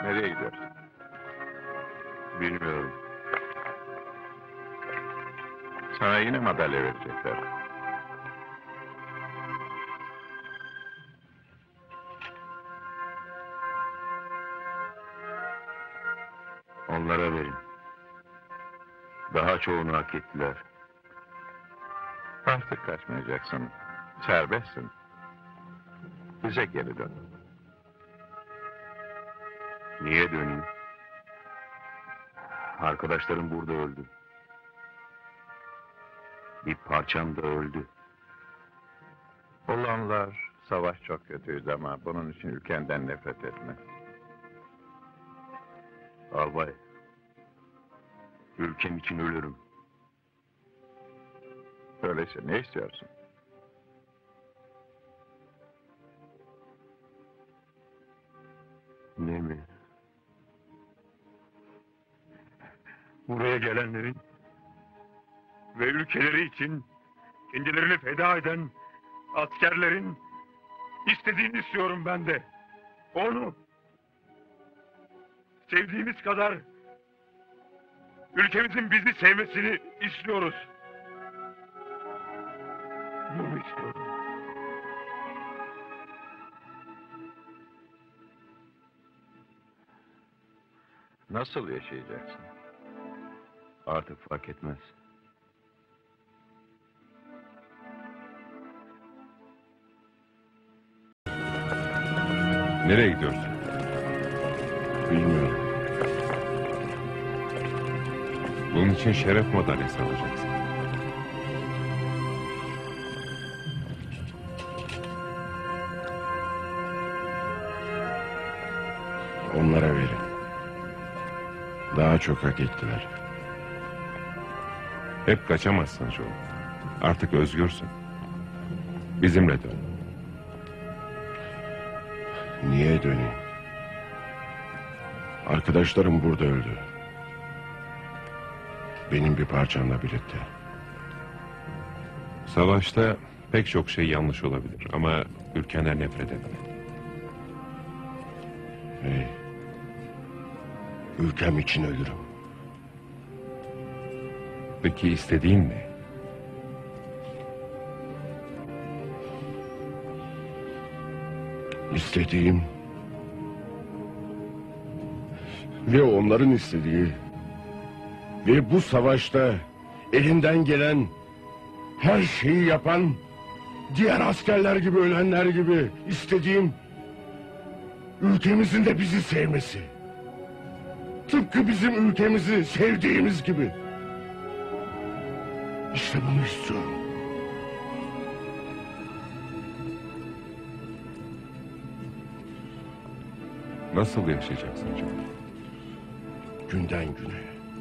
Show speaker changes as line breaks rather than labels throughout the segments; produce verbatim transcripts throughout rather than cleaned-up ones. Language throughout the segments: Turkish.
Nereye gidiyorsun?
Bilmiyorum.
Sana yine madalya verecekler.
Onlara verin. Daha çoğunu hak ettiler.
Artık kaçmayacaksın. Serbestsin. Bize geri dön.
Niye döneyim? Arkadaşlarım burada öldü. Bir parçam da öldü.
Olanlar, savaş çok kötüydü ama bunun için ülkenden nefret etme.
Albay, ülkem için ölürüm.
Öyleyse ne istiyorsun?
Ne mi? Buraya gelenlerin ve ülkeleri için kendilerini feda eden askerlerin istediğini istiyorum ben de. Onu sevdiğimiz kadar ülkemizin bizi sevmesini istiyoruz. Bunu istiyorum.
Nasıl yaşayacaksın?
Artık fark etmez.
Nereye gidiyorsun?
Bilmiyorum.
Bunun için şeref madalyası alacaksın.
Onlara verin. Daha çok hak ettiler.
Hep kaçamazsın Joe. Artık özgürsün. Bizimle dön.
Niye döneyim? Arkadaşlarım burada öldü. Benim bir parçamla birlikte.
Savaşta pek çok şey yanlış olabilir ama ülkenden nefret etme.
Hey, ülkem için ölürüm.
Peki istediğin ne?
İstediğim ve onların istediği ve bu savaşta elinden gelen her şeyi yapan diğer askerler gibi, ölenler gibi istediğim ülkemizin de bizi sevmesi. Tıpkı bizim ülkemizi sevdiğimiz gibi. İşte bunu istiyorum.
Nasıl yaşayacaksın Joe?
Günden güne.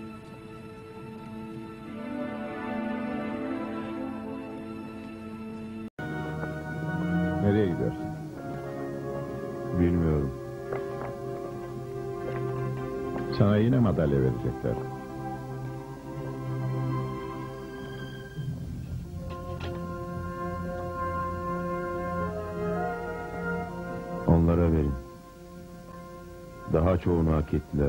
Nereye gidiyorsun?
Bilmiyorum.
Sana yine madalya verecekler.
Onlara verin. Daha çoğunu hak ettiler.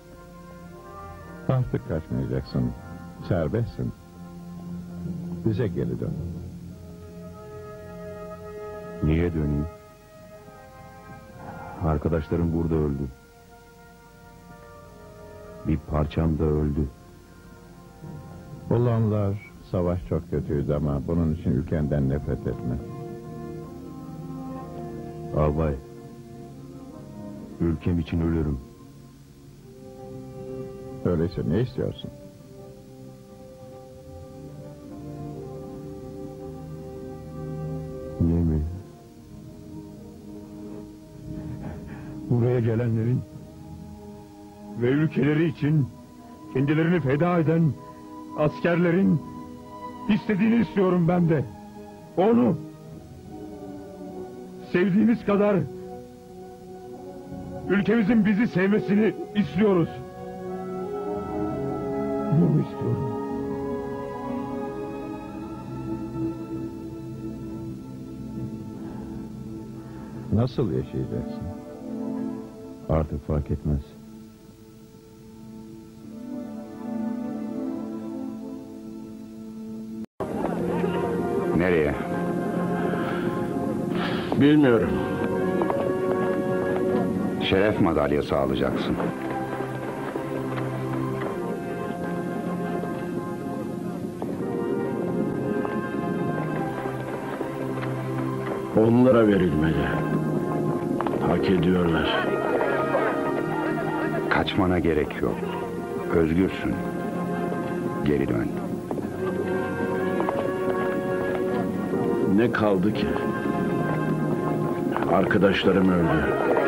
Artık kaçmayacaksın. Serbestsin. Bize geri dön.
Niye döneyim? Arkadaşlarım burada öldü. Bir parçam da öldü.
Olanlar, savaş çok kötüydü ama bunun için ülkenden nefret etme.
Albay, ülkem için ölürüm.
Öyleyse ne istiyorsun?
Niye mi? Buraya gelenlerin ve ülkeleri için kendilerini feda eden askerlerin istediğini istiyorum ben de. Onu sevdiğimiz kadar ülkemizin bizi sevmesini istiyoruz. Bunu istiyorum.
Nasıl yaşayacaksın? Artık fark etmez.
Nereye?
Bilmiyorum.
Şeref madalyası alacaksın.
Onlara verilmeli. Hak ediyorlar.
Kaçmana gerek yok. Özgürsün. Geri dön.
Ne kaldı ki? Arkadaşlarım öldü.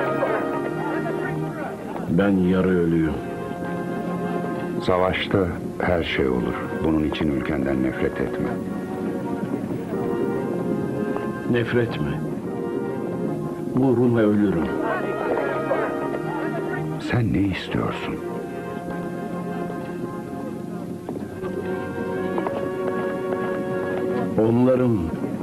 Ben yarı ölüyüm.
Savaşta her şey olur. Bunun için ülkenden nefret etme.
Nefret mi? Uğruna ölürüm.
Sen ne istiyorsun?
Onların...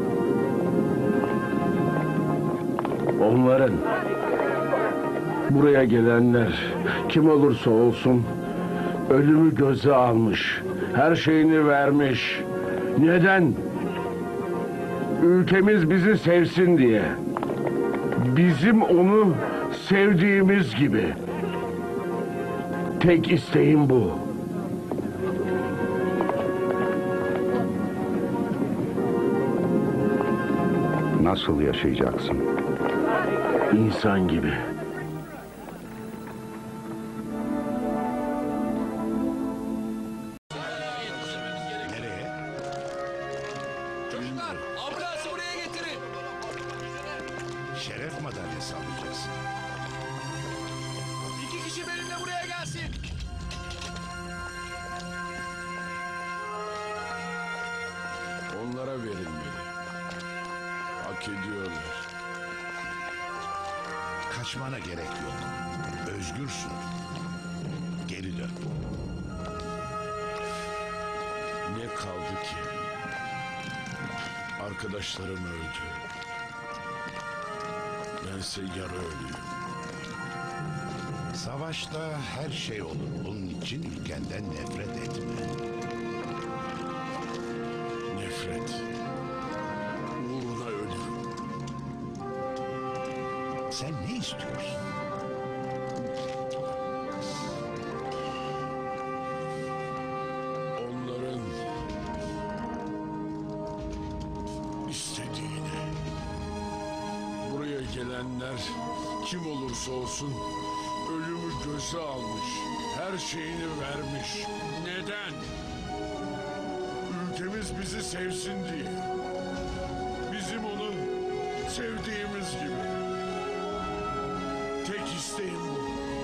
Onların... Buraya gelenler kim olursa olsun ölümü göze almış. Her şeyini vermiş. Neden? Ülkemiz bizi sevsin diye. Bizim onu sevdiğimiz gibi. Tek isteğim bu.
Nasıl yaşayacaksın?
İnsan gibi.
Çocuklar, ambulansı buraya getirin.
Şeref madalyası alacaksın.
İki kişi benimle buraya gelsin.
Onlara verilmeli. Hak ediyorlar.
Kaçmana gerek yok. Özgürsün. Geri dön.
Ne kaldı ki? Arkadaşlarım öldü. Bense yarı ölüyüm.
Savaşta her şey olur. Bunun için ülkenden nefret etme.
Nefret. Uğruna ölürüm.
Sen ne istiyorsun?
Onların istediğini. Buraya gelenler kim olursa olsun ölümü göze almış. Her şeyini vermiş. Neden? Ülkemiz bizi sevsin diye. Bizim onu sevdiğimiz gibi. Tek isteğim bu.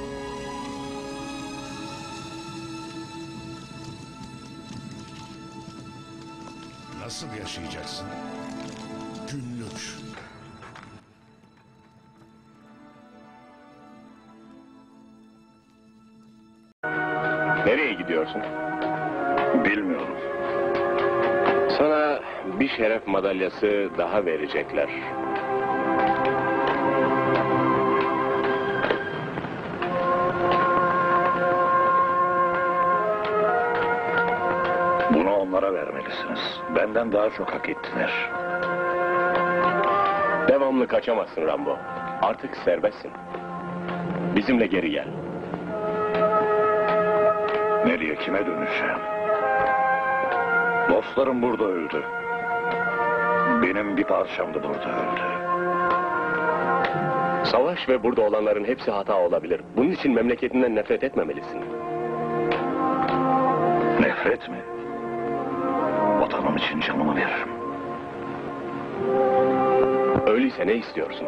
Nasıl yaşayacaksın?
Günlük.
Nereye gidiyorsun?
Bilmiyorum.
Sana bir şeref madalyası daha verecekler.
Bunu onlara vermelisiniz. Benden daha çok hak ettiler.
Devamlı kaçamazsın Rambo. Artık serbestsin. Bizimle geri gel.
Nereye, kime dönüşeceğim? Dostlarım burada öldü. Benim bir parçam da burada öldü.
Savaş ve burada olanların hepsi hata olabilir. Bunun için memleketinden nefret etmemelisin.
Nefret mi? Vatanım için canımı veririm.
Öyleyse ne istiyorsun?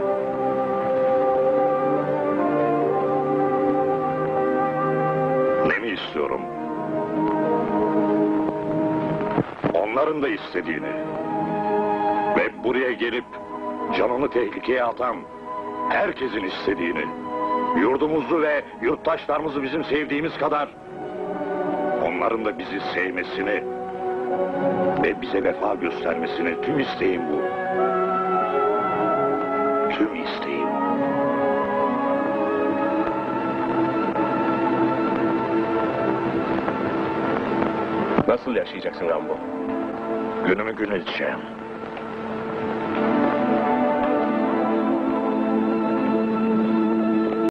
Ne mi istiyorum? Onların da istediğini. Ve buraya gelip canını tehlikeye atan herkesin istediğini. Yurdumuzu ve yurttaşlarımızı bizim sevdiğimiz kadar onların da bizi sevmesini ve bize vefa göstermesini, tüm isteğim bu. Tüm isteğim.
Nasıl yaşayacaksın Rambo?
Günümü gün edeceğim.